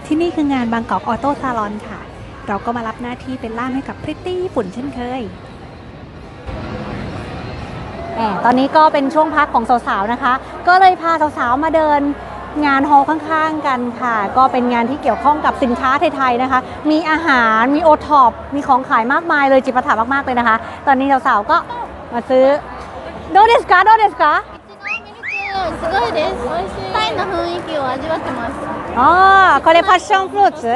ที่นี่คืองานบางกอกออโต้ซาลอนค่ะเราก็มารับหน้าที่เป็นล่ามให้กับพริตตี้ญี่ปุ่นเช่นเคยตอนนี้ก็เป็นช่วงพักของสาวๆนะคะก็เลยพาสาวๆมาเดินงานฮอลล์ข้างๆกันค่ะก็เป็นงานที่เกี่ยวข้องกับสินค้าไทยๆนะคะมีอาหารมีโอท็อปมีของขายมากมายเลยจิปาถะมากๆเลยนะคะตอนนี้สาวๆก็มาซื้อどうですかどうですかすごいです。タイの雰囲気を味わってます。 これパッションフルーツ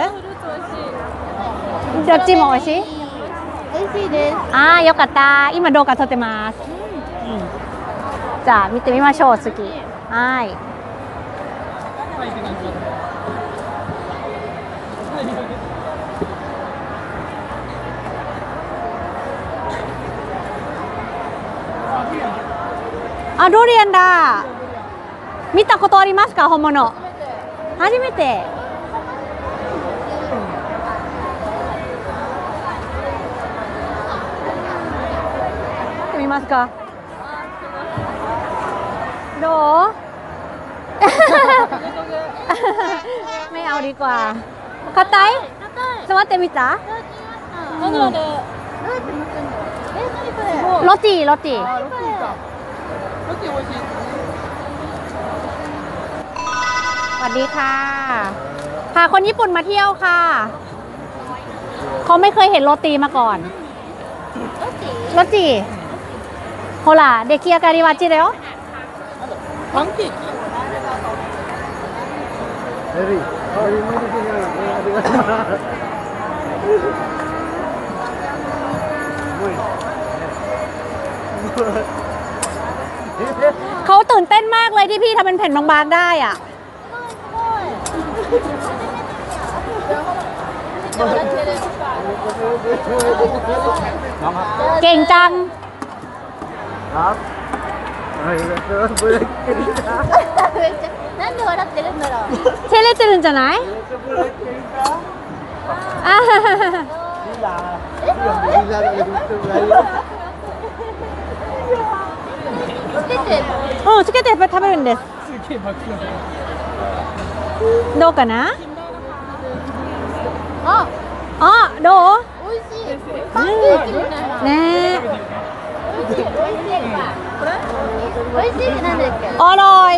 どっちも美味しい美味しいです。 よかった今動画撮ってます、じゃあ見てみましょう次はいドリアンだ見たことありますか本物初めて見ますかどうไม่เอาดีกว่า硬い触ってみたロティロティสวัสดีค่ะพาคนญี่ปุ่นมาเที่ยวค่ะเขาไม่เคยเห็นโรตีมาก่อนโรตีほら出来上がりはあっちだよパンケーキเขาตื่นเต้นมากเลยที่พี่ทำเป็นแผ่นบางๆได้อ่ะเก่งจังครับなんで笑ってるんだろう照れてるんじゃないつけて食べるんですどうかなどう美味しいパンケーキみたいなね美味しい美味しいってなんだっけอร่อย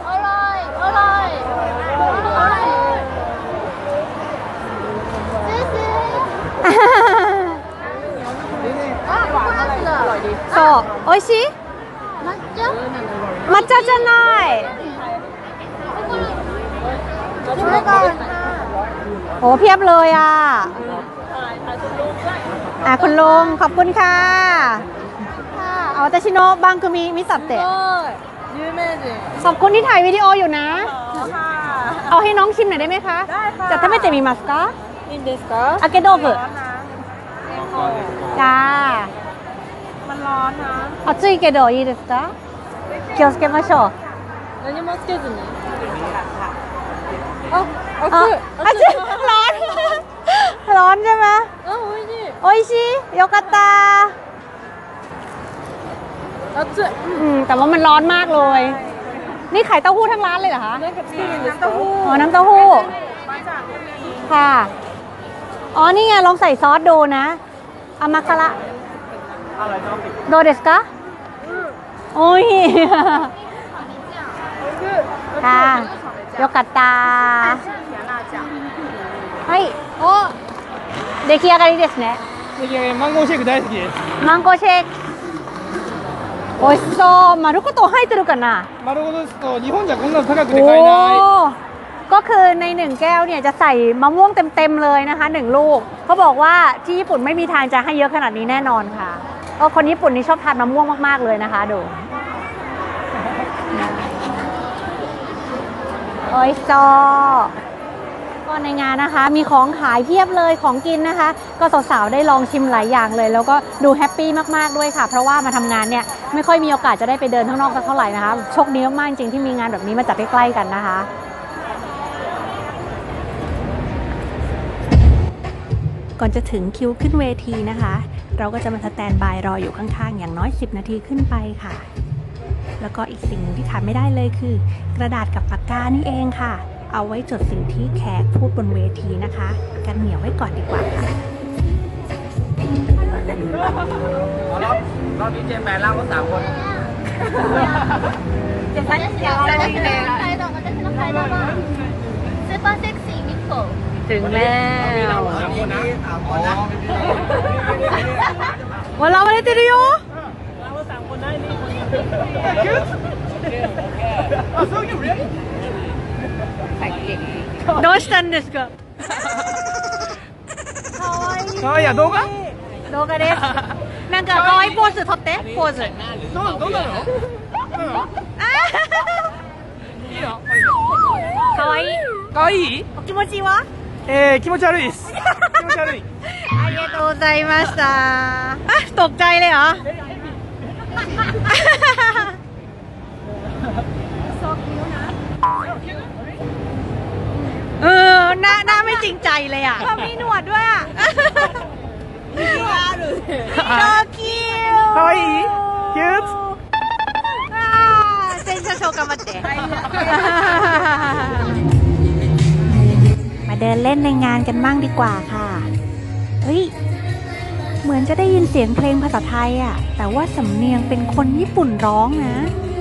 そう美味しい抹茶じゃないโอ้เพียบเลยอ่ะคุณลุงขอบคุณค่ะ私の番組見たってขอบคุณที่ถ่ายวิดีโออยู่นะเอาให้น้องชิมหน่อยได้ไหมคะจะทำให้เต็มมีมัสกะอาเกโดบุจ้ามันร้อนนะ熱いけどいいですか気をつけましょう何もつけずにร้อนร้อนใช่ไหมโอ้ยชิโยกาตาแต่ว่ามันร้อนมากเลยนี่ขายเต้าหู้ทั้งร้านเลยเหรอคะน้ำเต้าหู้น้ำเต้าหู้ค่ะนี่ไงลองใส่ซอสดูนะอามาคาระโดเดสกะโอ้ยค่ะโยกาตาはい出来上がりですねマンゴーシェイク大好きですマンゴーシェイク美味しそう丸ごと入ってるかな丸ごとですと日本じゃこんなの高くて買えないก็คือใน1แก้วเนี่ยจะใส่มะม่วงเต็มๆเลยนะคะ1ลูกเขาบอกว่าที่ญี่ปุ่นไม่มีทางจะให้เยอะขนาดนี้แน่นอนค่ะคนญี่ปุ่นนี่ชอบทานมะม่วงมากๆเลยนะคะดูโอ้ยซอก็ในงานนะคะมีของขายเพียบเลยของกินนะคะก็สาวๆได้ลองชิมหลายอย่างเลยแล้วก็ดูแฮปปี้มากๆด้วยค่ะเพราะว่ามาทำงานเนี่ยไม่ค่อยมีโอกาสจะได้ไปเดินข้างนอกสักเท่าไหร่นะคะโชคดีมากๆจริงที่มีงานแบบนี้มาจัดใกล้ๆกันนะคะก่อนจะถึงคิวขึ้นเวทีนะคะเราก็จะมาสแตนบายรออยู่ข้างๆอย่างน้อย10 นาทีขึ้นไปค่ะ แล้วก็อีกสิ่งที่ขาดไม่ได้เลยคือกระดาษกับปากกานี่เองค่ะเอาไว้จดสิ่งที่แขกพูดบนเวทีนะคะ กันเหนียวไว้ก่อนดีกว่าค่ะรอบนี้เจมแปลร่างว่า3 คน私の階段はスーパーセクシーミッコถึงแล้ว 3 คนนะ3 คนนะวันเราไม่ได้ติดอยู่ร่างว่า3 คนได้นี่คนあ、そういうレどうしたんですかかわいいや動画動画ですなんか可愛いポーズ撮ってポーズどうなのいいの可愛いかわいいお気持ちは気持ち悪いです気持ち悪いありがとうございましたตกใจเลยเหรอหน้าไม่จริงใจเลยอ่ะมีหนวดด้วยอ่ะโตคิวかわいいキュートเซนโชว์กันมาเตะมาเดินเล่นในงานกันบ้างดีกว่าค่ะเฮ้ยเหมือนจะได้ยินเสียงเพลงภาษาไทยอ่ะแต่ว่าสำเนียงเป็นคนญี่ปุ่นร้องนะ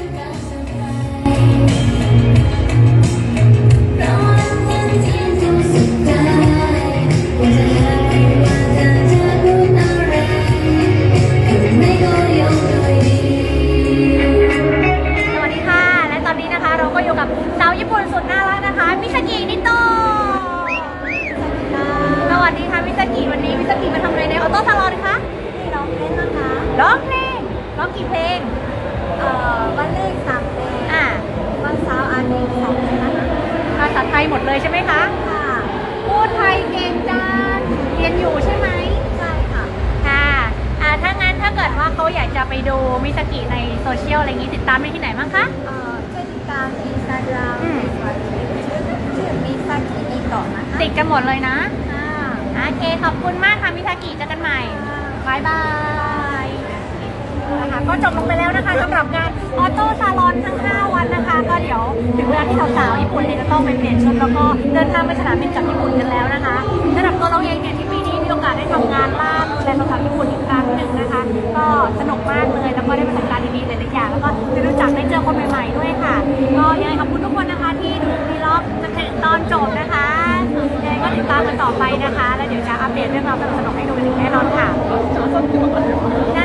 มิซากินิโตสวัสดีค่ะมิซากิวันนี้มิซากิมาทำอะไรในออโต้ซาลอนคะร้องเพลงนะคะร้องเพลงร้องกี่เพลงวันแรก3 เพลงวันเสาร์อันนี้2 เพลงนะคะภาษาไทยหมดเลยใช่ไหมคะค่ะพูดไทยเก่งจังเรียนอยู่ใช่ไหมใช่ค่ะค่ะถ้างั้นถ้าเกิดว่าเขาอยากจะไปดูมิซากิในโซเชียลอะไรอย่างนี้ติดตามได้ที่ไหนบ้างคะช่วยติดตามอินสตาแกรมชื่อมิซากินิโตะนะคะติดกันหมดเลยนะโอเคขอบคุณมากค่ะมิซากิเจอกันใหม่บายบายนะคะก็จบลงไปแล้วนะคะสำหรับงานออโต้ซาลอนทั้ง5 วันนะคะก็เดี๋ยวถึงเวลาที่สาวๆญี่ปุ่นเนี่ยจะต้องไปเปลี่ยนชุดแล้วก็เดินทางไปสนามบินกลับญี่ปุ่นกันแล้วนะคะสำหรับตัวเราเองเนี่ยที่ปีนี้มีโอกาสได้ทำงานล่ามดูแลสาวๆญี่ปุ่นอีกครั้งหนึ่งนะคะก็สนุกมากเลยแล้วก็ได้ประสบการณ์ดีๆหลายๆอย่างแล้วก็ได้รู้จักได้เจอคนใหม่ๆด้วยค่ะก็ยังไงขอบคุณทุกคนนะคะที่ดูวีล็อกจนถึงตอนจบนะคะยังไงก็ติดตามกันต่อไปนะคะแล้วเดี๋ยวจะอัปเดตเรื่องราวสนุกๆให้ดูกันอีกแน่นอนค่ะ